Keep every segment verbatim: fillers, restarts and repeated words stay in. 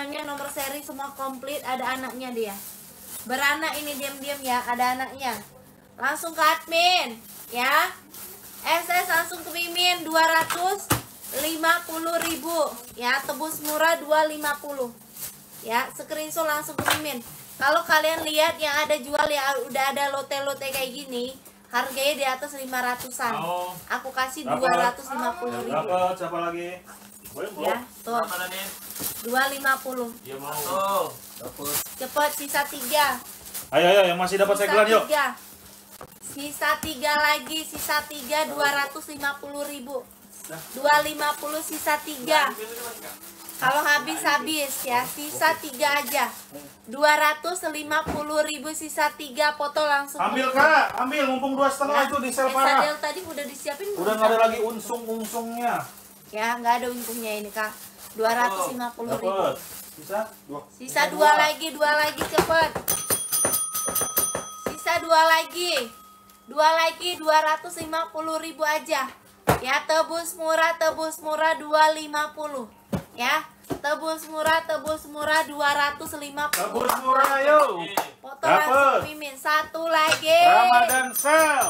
semuanya nomor seri semua komplit, ada anaknya dia. Beranak ini diam-diam ya, ada anaknya. Langsung ke admin ya. S S langsung ke Mimin dua ratus lima puluh ribu ya, tebus murah dua ratus lima puluh ya. Screenshot langsung ke Mimin. Kalau kalian lihat yang ada jual ya udah ada lote-lote kayak gini, harganya di atas lima ratusan. Oh. Aku kasih dua ratus lima puluh ribu. Dapat siapa lagi? Ya, tuh. dua ratus lima puluh. Ya mau. Tuh. Dapat. Cepet sisa tiga. Ayo ayo yang masih dapat segelan yuk. Tiga. Sisa tiga lagi, sisa tiga dua ratus lima puluh ribu. dua ratus lima puluh sisa tiga. Kalau habis-habis ya, sisa tiga aja. dua ratus lima puluh ribu sisa tiga, foto langsung. Ambil Kak, ambil mumpung dua setengah itu di sel parah. Sadel tadi udah disiapin. Udah nggak ada lagi unsung-unsungnya. Ya, nggak ada untungnya ini Kak. dua ratus lima puluh ribu. Dapat. Sisa dua. Sisa dua lagi, dua lagi cepet. Sisa dua lagi. Dua lagi dua ratus lima puluh ribu aja. Ya, tebus murah, tebus murah dua ratus lima puluh. Ya, tebus murah, tebus murah dua ratus lima puluh. Tebus murah yuk. Foto langsung Mimin. Satu lagi. Ramadan sale.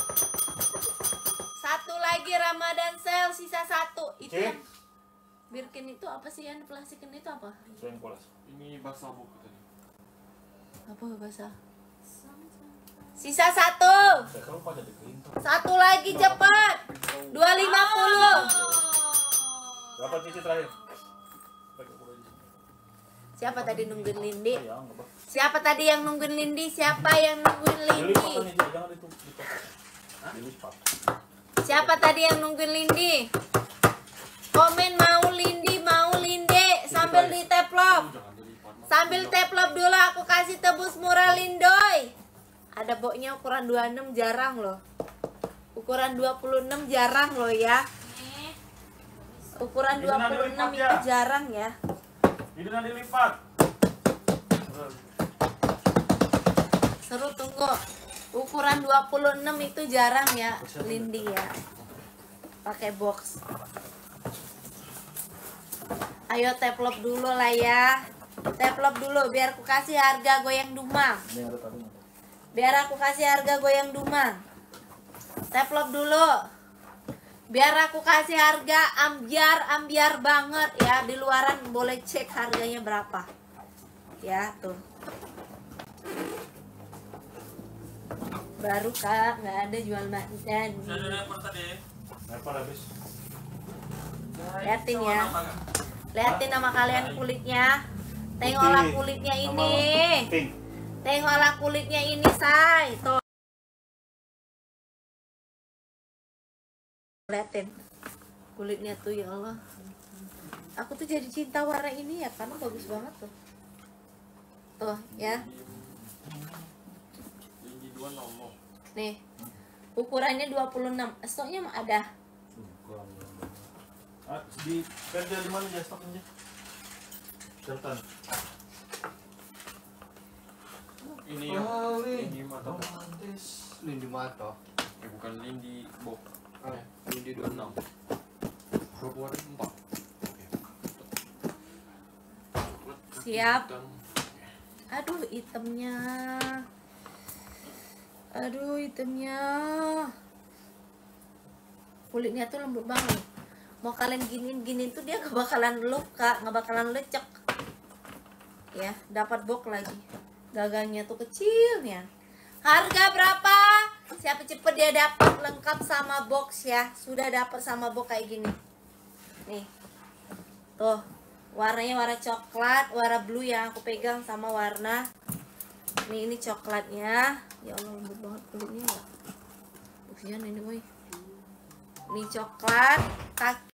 Satu lagi Ramadan sale, sisa satu. Itu Cik. yang Birkin itu apa sih, yang plastikin itu apa? Ini basah buku tadi. Apa bahasa? Sisa satu. Satu lagi cepat. dua ratus lima puluh. Dapat cici terakhir. Siapa tadi nungguin Lindi? Siapa tadi yang nungguin Lindi? Siapa yang nungguin Lindi? Siapa tadi yang nungguin Lindi? Komen mau Lindi, mau Lindi. Sambil di tap love. Sambil tap love dulu aku kasih tebus murah Lindoy. Ada boknya ukuran dua puluh enam, jarang loh. Ukuran dua puluh enam jarang loh ya. Ukuran dua puluh enam itu jarang ya. Ini nanti lipat. Seru, tunggu. Ukuran dua puluh enam itu jarang ya, Lindi ya. Pakai box. Ayo tap love dulu lah ya. Tap love dulu biar aku kasih harga goyang dumang. Biar aku kasih harga goyang dumang. Tap love dulu. Biar aku kasih harga ambiar ambiar banget ya. Di luaran boleh cek harganya berapa. Ya tuh. Baru Kak, nggak ada jual dan. Liatin ya. Liatin sama kalian kulitnya. Tengoklah kulitnya ini. Tengoklah kulitnya ini, say. Tuh. Liatin kulitnya tuh, ya Allah. Aku tuh jadi cinta warna ini ya, karena bagus banget tuh. Tuh ya. Nih. Ukurannya dua puluh enam. Stoknya ada. Ah, di kerja di mana ya stoknya? Selatan. Ini yang Lindi Mata. Lindi Mata. Eh, bukan Lindi Bob. Ah, Lindi dua puluh enam. dua puluh empat. Siap. Aduh, itemnya. Aduh, itemnya. Kulitnya tuh lembut banget. Mau kalian giniin-giniin tuh dia gak bakalan luka, gak bakalan lecek. Ya, dapat box lagi. Gagangnya tuh kecil ya. Harga berapa? Siapa cepet dia dapat lengkap sama box ya. Sudah dapat sama box kayak gini. Nih. Tuh. Warnanya warna coklat, warna blue yang aku pegang sama warna. Nih ini coklatnya. Ya Allah, lembut banget kulitnya ya. Ujian ini woi. Ini coklat, kaki